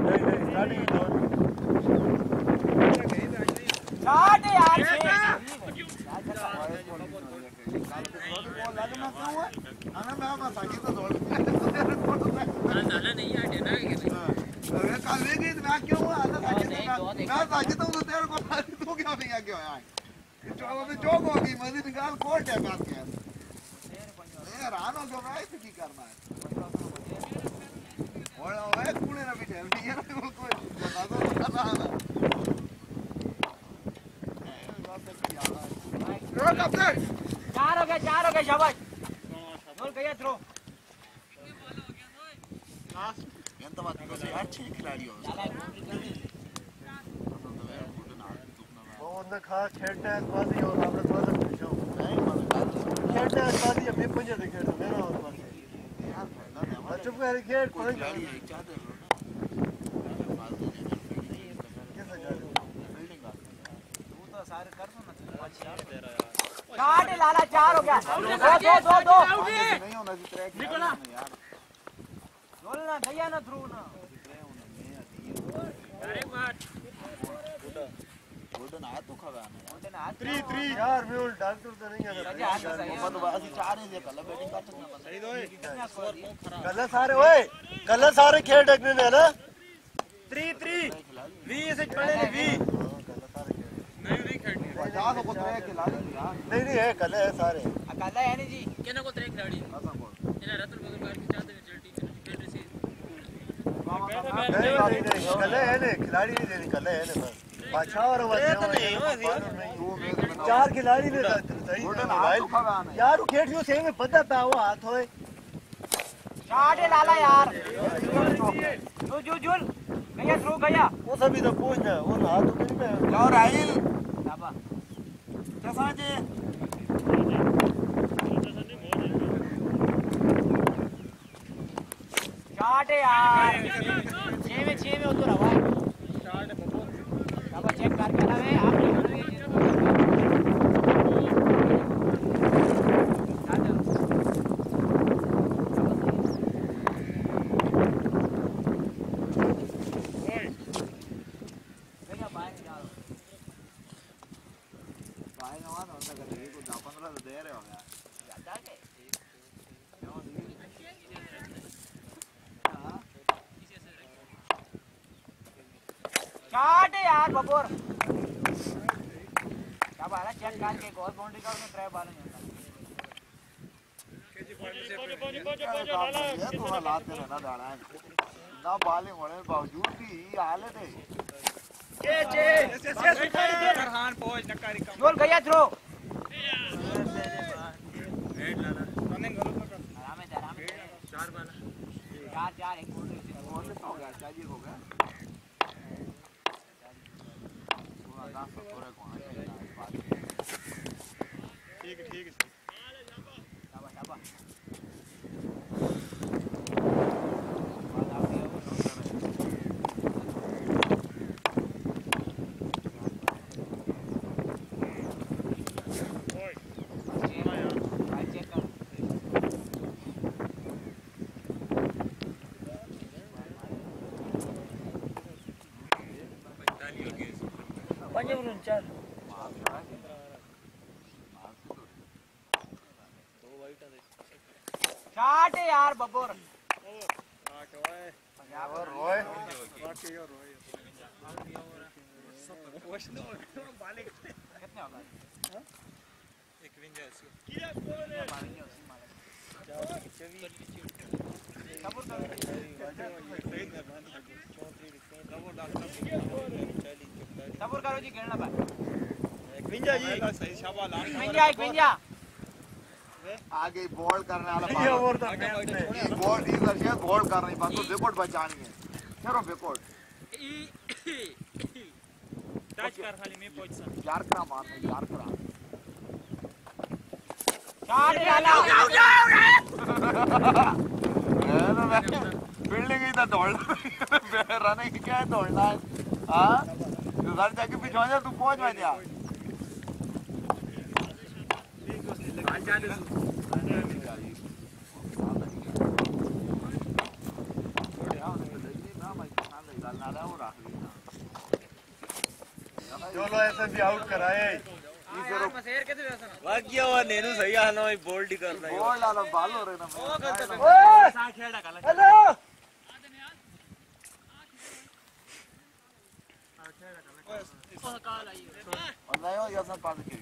shot यार चार हो गए शाबाश गोल गया थ्रो ఎంత బాగా अच्छे खिलाड़ी हो वो खास खेलता है बाजी और आपने थोड़ा पूछो खेलता है बाजी अपने पंजे से खेलता मेरा और बात चुप कर खेल कोई खिलाड़ी है चाहते हो तो सारे कर दो ना शॉट लाला चार हो गया दो नहीं होना चाहिए निकला बोल ना गया ना थ्रू ना अरे मार गोल्डन आ तो खवा ना गोल्डन हाथ 3 यार म्यूल डॉक्टर तो नहीं है तो असि चार ही कल बैटिंग कर सकना सही दो कल सारे खेल डकने ने ना 3 20 से पड़े ने 20 नहीं खेलनी 50 को 3 खिलाड़ी यार नहीं है कल है सारे अकेला है नहीं जी केना को 3 खिलाड़ी इना रतन बगल बाहर की चाहते हैं चलती खेल रही नहीं कल है ने खिलाड़ी नहीं देनी कल है ने बस बादशाह और चार खिलाड़ी ने यार वो खेल जो सेम में पता था वो हाथ होए शॉट लाला यार जुल गया थ्रू गया वो सभी तो पूछ ना वो हाथ तो नहीं में लो राहिल बाबा कैसा जी शॉट यार 6 में उधर हवा शॉट बाबा चेक करके ना वे आप शॉट यार बबोर क्या बाला चेक करके गोल बाउंड्री का में ट्रैप बाल नहीं होता ये तो हालात है ना दाड़ा ना बॉलिंग होने के बावजूद भी हालत है फरहान पहुंच नकारी कम गोल गया थ्रो आराम है चार बाल चार एक गोल हो गया चाहिए हो गया ठीक है शाबाश चार शॉट यार बबोर रोए कितने होगा 51 सबर करो जी खेलना बा 51 जी सही शाबाश 51 आगे बॉल करने वाला बॉल इधर से बॉल कर रही बात तो विकेट बचानी है चलो विकेट टच कर खाली में पोजीशन यार करा मारने यार करा शॉट डाला फील्डिंग इधर दौड़ना रनिंग क्या है दौड़ना है हां तो घर जाके पीछे जा तू पहुंच मत जा चलो ऐसे भी आउट कराए वाकिया हुआ नेनू सही आना भाई बोल्ड ही करना है बॉल डालो बाल हो रहे ना हेलो और नहीं हो या सब पास के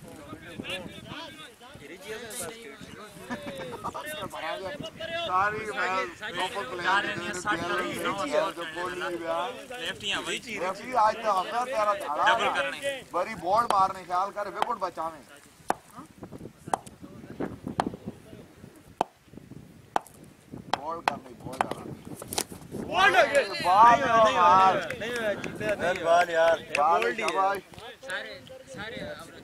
सारी लोकल प्लेयर जो बॉलिंग लेफ्टियां वही चीज रेफरी आज तो हमें तेरा डबल करने बड़ी बॉल मारने ख्याल कर विकेट बचावे बॉल करनी बॉल बाल नहीं जीते चल बाल यार बोल्ड भाई सारे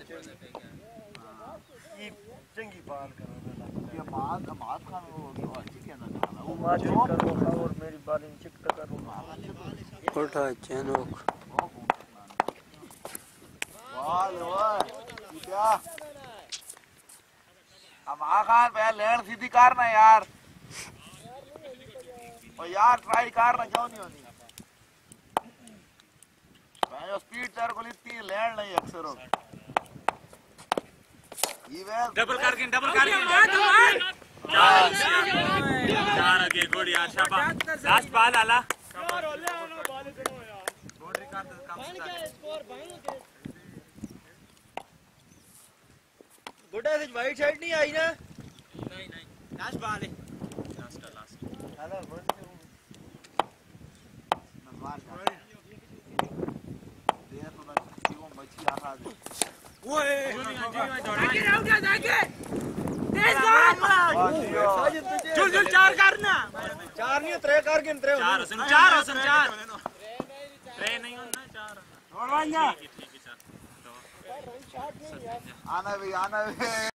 ये चंगी बाल करो ये मात खान वो अच्छी कहना चाहता वो मार करो और मेरी बॉलिंग चेक करो उल्टा चैनोक वाह वाह क्या अब खान पहले लेन सीधी करना यार और यार ट्राई करना क्यों नहीं होनी मैं जो स्पीड तेरे को इतनी लैंड नहीं अक्सर हो ये डबल करके चार आगे गुड यार शाबाश लास्ट बॉल आला गुड्डा से वाइट साइड नहीं आई ना नहीं लास्ट बॉल है लास्ट हेलो मच्छी आ रहा है ओए चल चार करना चार नहीं त्रे करके त्रे चार ट्रे नहीं होना चार आना भी